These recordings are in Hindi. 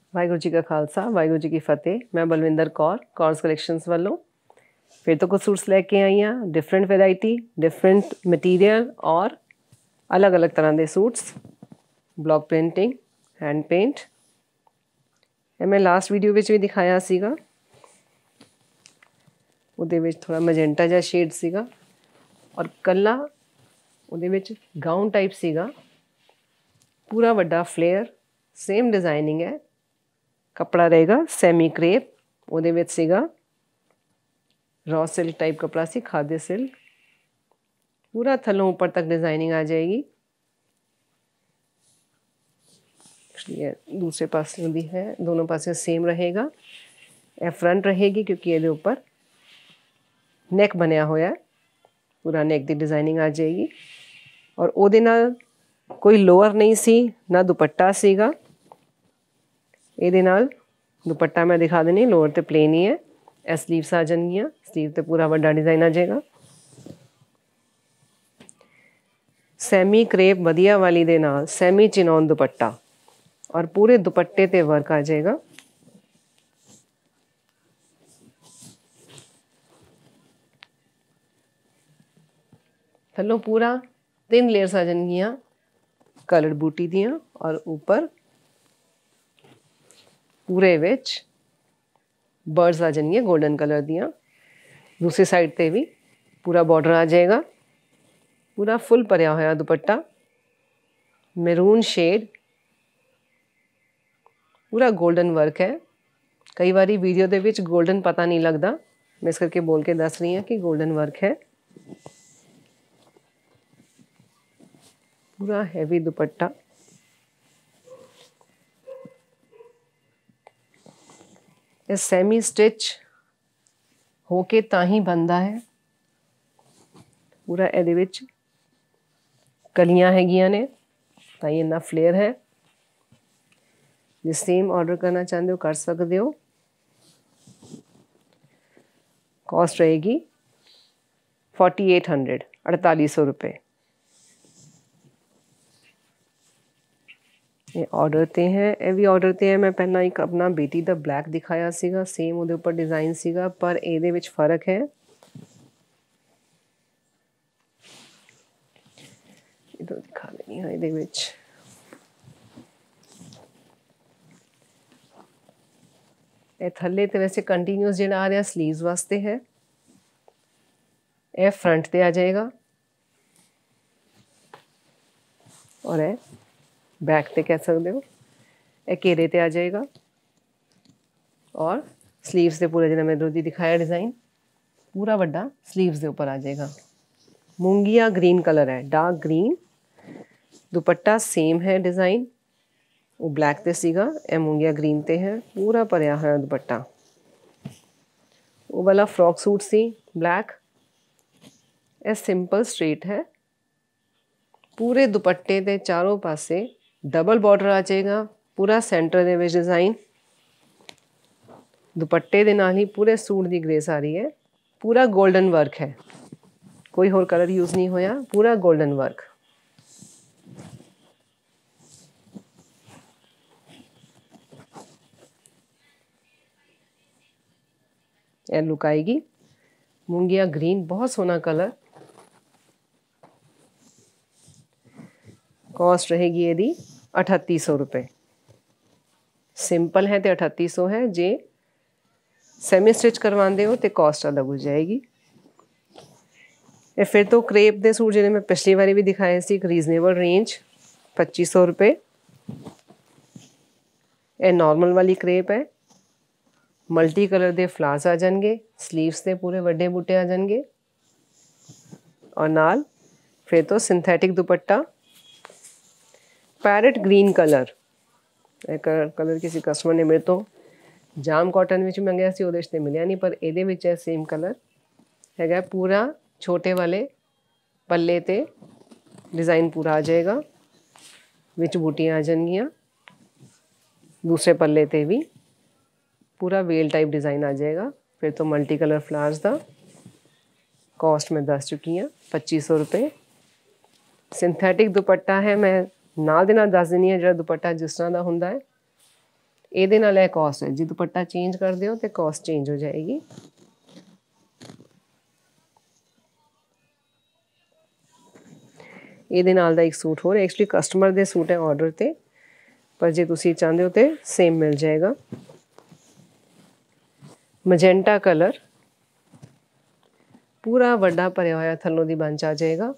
वाहिगुरू जी का खालसा वाहिगुरू जी की फतेह। मैं बलविंदर कौर कौरस कलैक्शनस वालों फिर तो कुछ सूट्स लैके आई हाँ। डिफरेंट वैरायटी, डिफरेंट मटीरियल और अलग अलग तरह के suits, block printing, hand paint. मैं लास्ट वीडियो में भी दिखाया सीगा। ਉਹਦੇ ਵਿੱਚ थोड़ा मजेंटा ਜਿਹਾ शेड सीगा और कला ਉਹਦੇ ਵਿੱਚ गाउन टाइप सीगा। पूरा ਵੱਡਾ फ्लेयर, सेम डिजाइनिंग है। कपड़ा रहेगा सैमी क्रेप, ਉਹਦੇ ਵਿੱਚ सीगा रॉ सिल्क टाइप कपड़ा सी, खाद्य सिल्क। पूरा थलों ऊपर तक डिजाइनिंग आ जाएगी। ये दूसरे पास भी है, दोनों पासे सेम रहेगा। ये फ्रंट रहेगी क्योंकि ये ऊपर नैक बनया होया है, पूरा नैक की डिजाइनिंग आ जाएगी। और ਉਹਦੇ ਨਾਲ कोई लोअर नहीं सी ना दुपट्टा सीगा। ਇਹਦੇ ਨਾਲ दुपट्टा मैं दिखा देनी, लोअर तो प्लेन ही है। ਇਹ स्लीव्स आ जाएगियां, स्लीव तो पूरा बड़ा डिजाइन आ जाएगा। सैमी क्रेप वधिया वाली दे नाल सैमी चिनॉन दुपट्टा और पूरे दुपट्टे ते वर्क आ जाएगा। थल्लों पूरा 3 लेयर्स आ जाएगियां कलर्ड बूटी दियां और ऊपर पूरे विच बर्ड्स आ जाएंगे गोल्डन कलर दियां। दूसरी साइड पे भी पूरा बॉर्डर आ जाएगा। पूरा फुल भरिया होया दुपट्टा, मैरून शेड, पूरा गोल्डन वर्क है। कई बारी वीडियो दे विच गोल्डन पता नहीं लगता, मैं इस करके बोल के दस रही हूँ कि गोल्डन वर्क है। पूरा हैवी दुपट्टा, ये सैमी स्टिच होके ताही बनता है। पूरा ਇਹਦੇ ਵਿੱਚ कलियां हैगियां ने ताई इन्ना फ्लेयर है। जो सेम ऑर्डर करना चाहते हो कर सकते हो। कॉस्ट रहेगी 4800, 4800 रुपये। ये ऑर्डर ते हैं, ये भी ऑर्डर ते है। मैं पहला एक अपना बेटी दा ब्लैक दिखाया सीगा, सेम ਉਹਦੇ ਉੱਪਰ डिजाइन सीगा, पर ਇਹਦੇ ਵਿੱਚ फर्क है। इधर दिखा देनी है। ਇਹਦੇ ਵਿੱਚ ਇਹ ਥੱਲੇ ਤੇ वैसे कंटिन्यूस ਜਿਹੜਾ आ रहा स्लीव्स वास्ते है। ये फ्रंट ते आ जाएगा और ये बैक ते कह सकते हो। ये घेरे ते आ जाएगा और स्लीव्स के पूरे जिन्हें मैं इधर दिखाया डिजाइन पूरा बड़ा स्लीव्स के ऊपर आ जाएगा। मूंगिया ग्रीन कलर है, डार्क ग्रीन। दुपट्टा सेम है, डिजाइन वो ब्लैक ते सीगा, ए मूंगिया ग्रीन ते है। पूरा भरिया है दुपट्टा। वो वाला फ्रॉक सूट सी ब्लैक, ए सिंपल स्ट्रेट है। पूरे दुपट्टे के चारों पासे डबल बॉर्डर आ जाएगा। पूरा सेंटर दे विच डिजाइन, दुपट्टे दे नाल ही पूरे सूट की ग्रेस आ रही है। पूरा गोल्डन वर्क है, कोई होर कलर यूज नहीं होया, पूरा गोल्डन वर्क। यह लुक आएगी मूंगिया ग्रीन, बहुत सोना कलर। कॉस्ट रहेगी यदि 3800 रुपये। सिंपल है तो 3800 है, जे सैमी स्टिच करवाते हो तो कॉस्ट अलग हो जाएगी। ये फिर तो क्रेप के सूट जिन्हें मैं पिछली बारी भी दिखाए सी, एक रीजनेबल रेंज 2500 रुपये। ये नॉर्मल वाली क्रेप है, मल्टी कलर के फ्लावर्स आ जाएंगे, स्लीव्स के पूरे बड़े बूटे आ जाएंगे और नाल फिर तो synthetic dupatta. Parrot green colour, colour किसी कस्टमर ने मेरे तो जाम कॉटन में मंगया सी, ਉਹਦੇ 'ਚ ਤੇ मिलिया नहीं, पर ਇਹਦੇ ਵਿੱਚ है सेम कलर हैगा। पूरा छोटे वाले पल्ले ते डिज़ाइन पूरा आ जाएगा, विच बूटियाँ आ जाएंगियाँ। दूसरे पल्ले ते भी पूरा वेल टाइप डिज़ाइन आ जाएगा। फिर तो मल्टी कलर फ्लावर्स का कॉस्ट मैं दस चुकी हाँ 2500 रुपये। सिंथेटिक दुपट्टा है, मैं नाल दे नाल दस देनी है जो दुपट्टा जिस तरह का होंदा है। ਇਹਦੇ ਨਾਲ ਇਹ ਕਾਸਟ ਹੈ, ਜੇ ਦੁਪੱਟਾ ਚੇਂਜ ਕਰਦੇ ਹੋ ਤੇ ਕਾਸਟ ਚੇਂਜ ਹੋ ਜਾਏਗੀ। ਇਹਦੇ ਨਾਲ ਦਾ ਇੱਕ ਸੂਟ ਹੋਰ, ਐਕਚੁਅਲੀ ਕਸਟਮਰ ਦੇ ਸੂਟ ਹੈ ਆਰਡਰ ਤੇ, ਪਰ ਜੇ ਤੁਸੀਂ ਚਾਹੁੰਦੇ ਹੋ ਤੇ ਸੇਮ ਮਿਲ ਜਾਏਗਾ। ਮਜੈਂਟਾ ਕਲਰ, ਪੂਰਾ ਵੱਡਾ ਭਰਿਆ ਹੋਇਆ ਥੱਲੋਂ ਦੀ ਬੰਚ ਆ ਜਾਏਗਾ।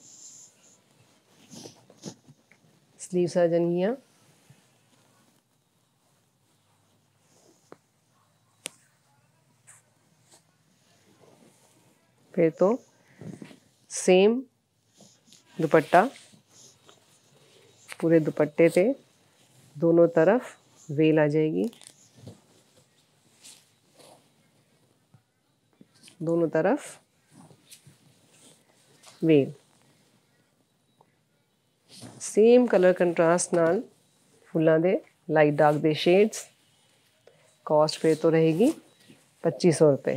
स्लीव्स आ जाएंगियाँ। फिर तो सेम दुपट्टा, पूरे दुपट्टे पे दोनों तरफ वेल आ जाएगी, दोनों तरफ वेल। सेम कलर कंट्रास्ट नाल फुल्लां दे लाइट डार्क दे शेड्स। कॉस्ट फिर तो रहेगी 2500 रुपये।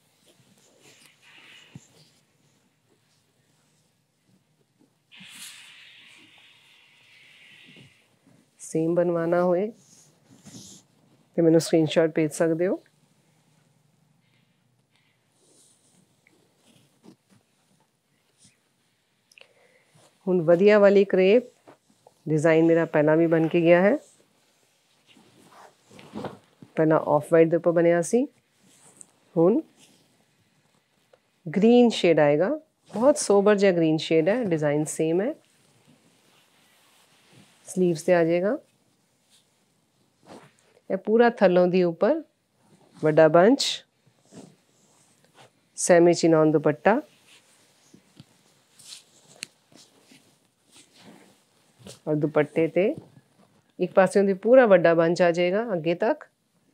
सेम बनवाना होए तो मैंने स्क्रीनशॉट भेज सकते हो। हुण वधिया वाली क्रेप डिज़ाइन मेरा पहला भी बन के गया है। पहला ऑफ वाइट के उपर बनया सी, हुण ग्रीन शेड आएगा, बहुत सोबर जहा ग्रीन शेड है। डिज़ाइन सेम है, स्लीव्स से आ जाएगा। यह पूरा थलों दी ऊपर वड्डा बंच, सैमी चिनॉन दुपट्टा, और दुपट्टे ते एक पासे दी पूरा वड्डा बंच आ जाएगा अगे तक,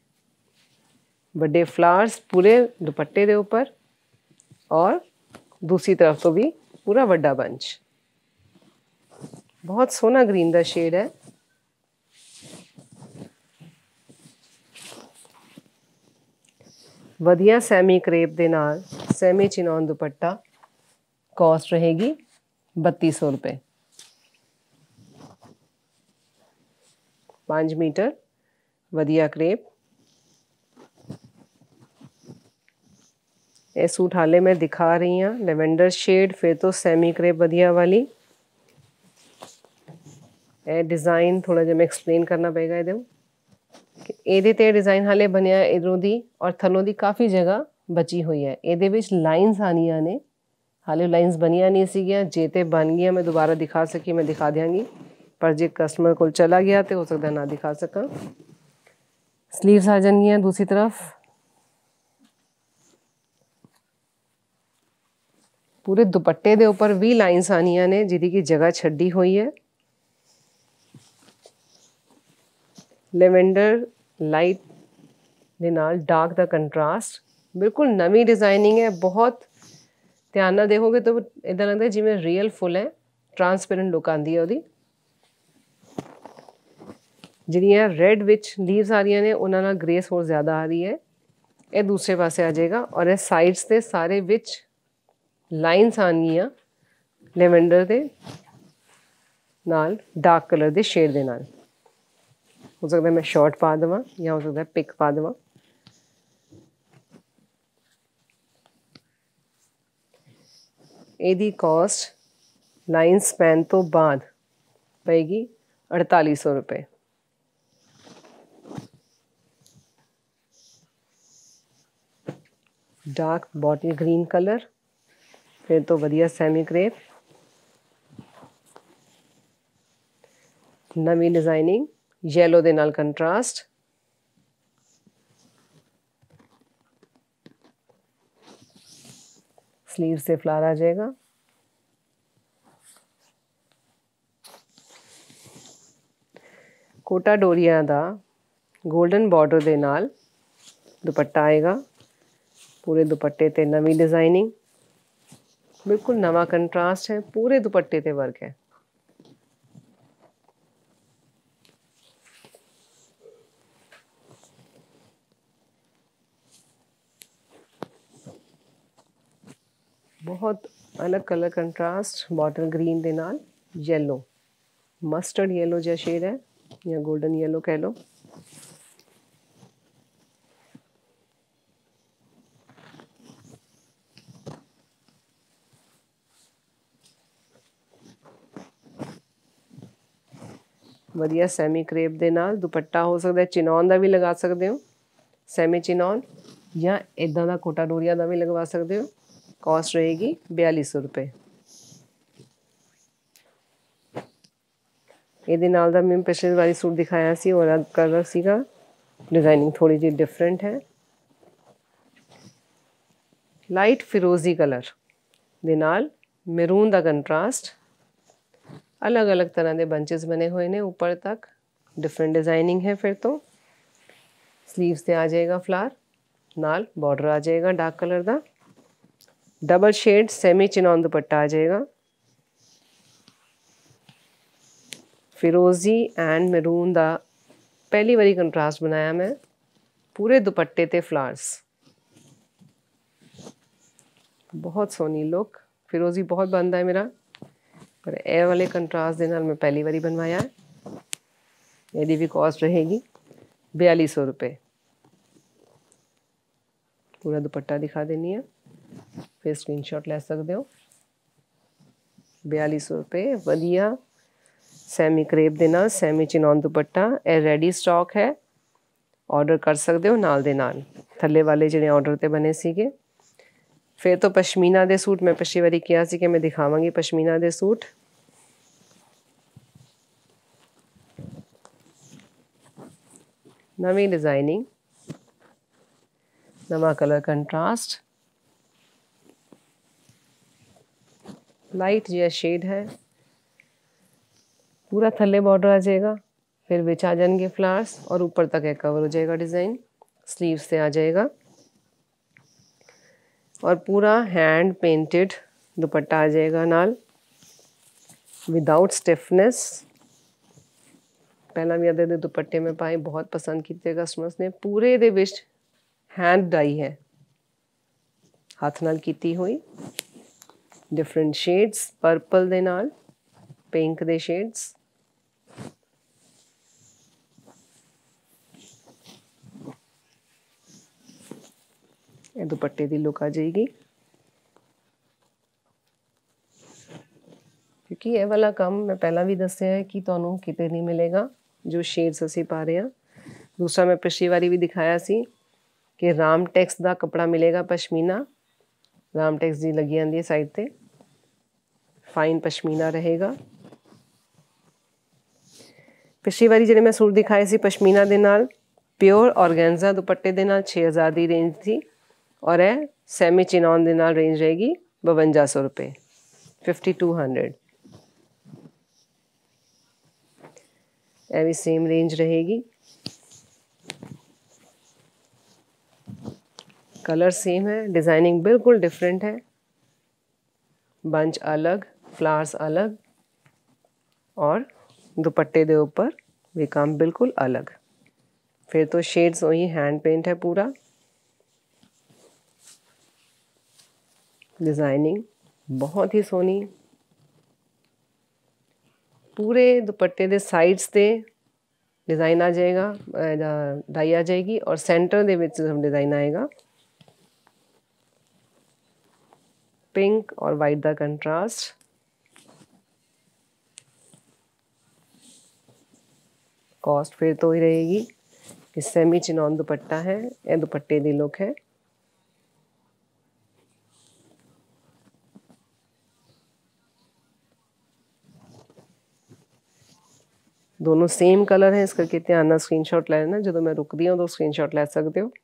बड़े फ्लावर्स पूरे दुपट्टे दे ऊपर, और दूसरी तरफ तो भी पूरा वड्डा बंच। बहुत सोहना ग्रीन दा शेड है। वधिया सैमी क्रेप दे नाल सैमी चिनॉन दुपट्टा, कॉस्ट रहेगी 3200 रुपये। 5 मीटर वधिया क्रेप। ये सूट हाले मैं दिखा रही हूँ लेवेंडर शेड, फिर तो सैमी क्रेप वधिया वाली। ये डिज़ाइन थोड़ा जिहा मैं एक्सप्लेन करना पेगा ये कि ਇਹਦੇ ਤੇ डिज़ाइन हाले बनया इधरों दी और थलों दी काफ़ी जगह बची हुई है। ਇਹਦੇ ਵਿੱਚ लाइन्स आनियां ने, हाले लाइन्स बनिया नहीं सीगियां, जे ते बन गया मैं दोबारा दिखा सकी मैं दिखा देंगी, पर जे कस्टमर को चला गया तो हो सकता ना दिखा सका। स्लीव्स आ जाएंगियां दूसरी तरफ, पूरे दुपट्टे दे ऊपर भी लाइन्स आनियां ने जिहदी की जगह छड्डी हुई है। लेवेंडर लाइट दे नाल डार्क दा कंट्रास्ट, बिल्कुल नवी डिज़ाइनिंग है। बहुत ध्यान नाल देखोगे तो इदां लगदा जिवें रियल फुल है, ट्रांसपेरेंट लुक आंदी है उहदी। जिहड़ियां रेड विच लीव्स आ रही ने उन्हां नाल ग्रेस होर ज़्यादा आ रही है। ये दूसरे पासे आ जाएगा, और ये साइड्स ते सारे विच लाइन्स आनियां लेवेंडर दे नाल डार्क कलर दे शेड दे नाल। हो सकता है मैं शॉर्ट पा देवां या हो सकता है पिक पा देवां। ਇਹਦੀ कॉस्ट लाइन स्पैन तो बाद पेगी 4800 रुपये। डार्क बॉटल ग्रीन कलर, फिर तो वधिया सैमी क्रेप, नवी डिज़ाइनिंग येलो दे नाल कंट्रास्ट। स्लीव से फ्लावर आ जाएगा। कोटा डोरिया दा गोल्डन बॉर्डर दे नाल दुपट्टा आएगा, पूरे दुपट्टे ते नवी डिज़ाइनिंग, बिल्कुल नवा कंट्रास्ट है, पूरे दुपट्टे ते वर्क है। बहुत अलग कलर कंट्रास्ट, बॉटल ग्रीन दे नाल येलो, मस्टर्ड येलो जहा शेड है या गोल्डन येलो कह लो। ਵਧੀਆ ਸੈਮੀ ਕ੍ਰੇਪ ਦੇ ਨਾਲ ਦੁਪੱਟਾ ਹੋ ਸਕਦਾ ਚਿਨੌਨ ਦਾ ਵੀ ਲਗਾ ਸਕਦੇ ਹੋ, ਸੈਮੀ ਚਿਨੌਨ, ਜਾਂ ਇਦਾਂ ਦਾ ਕੋਟਾ ਡੋਰੀਆ ਦਾ ਵੀ ਲਗਵਾ ਸਕਦੇ ਹੋ। कॉस्ट रहेगी 4200 रुपये। ਇਹਦੇ ਨਾਲ ਦਾ ਮੈਂ ਪਿਛਲੇ ਵਾਰੀ ਸੂਟ ਦਿਖਾਇਆ ਸੀ ਉਹ ਅਲੱਗ ਕਲਰ ਸੀਗਾ, ਡਿਜ਼ਾਈਨਿੰਗ ਥੋੜੀ ਜਿਹੀ ਡਿਫਰੈਂਟ ਹੈ। ਲਾਈਟ ਫਿਰੋਜ਼ੀ ਕਲਰ ਦੇ ਨਾਲ ਮੈਰੂਨ ਦਾ ਕੰਟਰਾਸਟ, अलग-अलग तरह के बंचेस बने हुए ने ऊपर तक, डिफरेंट डिजाइनिंग है। फिर तो स्लीव्स से आ जाएगा फ्लावर, नाल बॉर्डर आ जाएगा डार्क कलर का, double shade semi chiffon dupatta आ जाएगा, फिरोजी एंड मैरून का पहली बारी कंट्रास्ट बनाया मैं, पूरे दुपट्टे ते फ्लावर्स, बहुत सोहनी लुक। फिरोजी बहुत बनता है मेरा, पर ए वाले कंट्रास्ट के नाल मैं पहली बारी बनवाया। यदि भी कॉस्ट रहेगी 4200 रुपये। पूरा दुपट्टा दिखा देनी है, फिर स्क्रीनशॉट ले सकते हो। 4200 रुपये वधिया सैमी करेब के नाल सैमी चिनॉन दुपट्टा, यह रेडी स्टॉक है, ऑर्डर कर सकते हो नाल दे नाल। थले वाले जिहड़े ऑर्डर ते बने सीगे। फिर तो पशमीना के सूट मैं पिछली बारी कहा सी कि मैं दिखावांगी पशमीना के सूट। नवी डिजाइनिंग, नवा कलर कंट्रास्ट, लाइट जिहा शेड है, पूरा थले बॉर्डर आ जाएगा, फिर विच आ जाएंगे फ्लावर्स और ऊपर तक एक कवर हो जाएगा डिज़ाइन, स्लीव से आ जाएगा और पूरा हैंड पेंटेड दुपट्टा आ जाएगा नाल, विदाउट स्टिफनेस। पहला भी अदे दे दुपट्टे में पाए बहुत पसंद किए कस्टमर्स ने। पूरे दे विच हैंड डाई है, हाथ नाल कीती हुई, डिफरेंट शेड्स, पर्पल दे नाल पिंक दे शेड्स, ये दुपट्टे की लुक आ जाएगी। क्योंकि यह वाला काम मैं पहला भी दसिया है कि तुहानू किते नहीं मिलेगा जो शेड्स असी पा रहे हैं। दूसरा मैं पिछली बारी भी दिखाया सी कि रामटेक्स का कपड़ा मिलेगा पशमीना, रामटेक्स की लगी आती है साइड ते, फाइन पशमीना रहेगा। पिछली बारी जिहड़े मैं सूट दिखाए सी पशमीना दे नाल प्योर ऑर्गेन्जा दुपट्टे दे नाल 6000 की रेंज थी, और यह सैमी चिनॉन दे नाल रेंज रहेगी 5200 रुपये, 5200। यह भी सेम रेंज रहेगी। कलर सेम है, डिज़ाइनिंग बिल्कुल डिफरेंट है, बंच अलग, फ्लावर्स अलग, और दुपट्टे दे ऊपर भी काम बिल्कुल अलग। फिर तो शेड्स वही हैंड पेंट है पूरा। डिज़ाइनिंग बहुत ही सोहनी, पूरे दुपट्टे दे साइड्स ते डिज़ाइन आ जाएगा, डाई आ जाएगी, और सेंटर दे विच डिज़ाइन आएगा। पिंक और वाइट का कंट्रास्ट, कॉस्ट फिर तो ही रहेगी कि सेमी चिनॉन दुपट्टा है, यह दुपट्टे की लुक है। दोनों सेम कलर है, इस करके ध्यान नाल स्क्रीनशॉट ले लेना, जो मैं रुकदी हूँ उदों स्क्रीनशॉट ले सकते हो।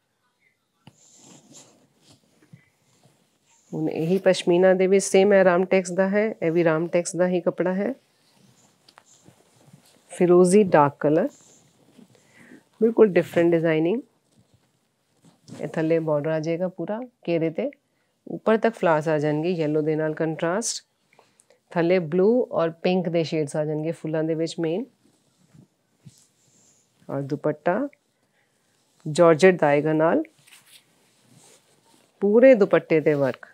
हुण यही पशमीना दे विच सेम है, रामटेक्स का है, यह भी रामटेक्स का ही कपड़ा है। फिरोजी डार्क कलर, बिल्कुल डिफरेंट डिज़ाइनिंग, थले बॉर्डर आ जाएगा पूरा घेरे ते, ऊपर तक फ्लावर्स आ जाएंगे येलो दे नाल कंट्रास्ट, थले ब्लू और पिंक दे शेड्स आ जाएंगे फुलों दे विच मेन, और दुपट्टा जॉर्जेट दा आएगा नाल, पूरे दुपट्टे ते वर्क,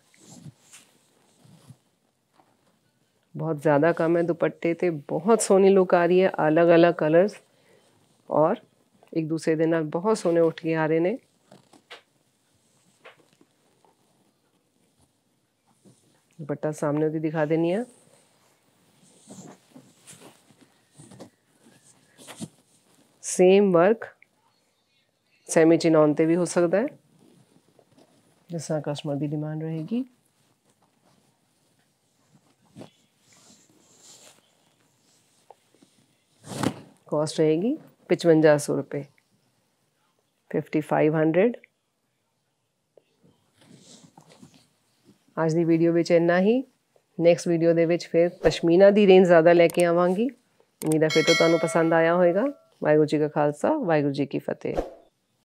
बहुत ज़्यादा कम है दुपट्टे ते, बहुत सोहनी लुक आ रही है। अलग अलग कलर्स और एक दूसरे दे नाल बहुत सोहने उठ के आ रहे ने। दुपट्टा सामने भी दिखा देनी है। सेम वर्क सैमी चिनॉन ते भी हो सकता है जिस तरह कस्टमर की डिमांड रहेगी। कॉस्ट रहेगी 5500 रुपये, 5500। आज की वीडियो में इन्ना ही। नैक्सट वीडियो दे विच फिर पश्मीना की रेंज ज़्यादा लैके आवांगी। उम्मीद है फिर तो तुहानू पसंद आया होएगा। वाहिगुरू जी का खालसा, वाहिगुरू जी की फतेह।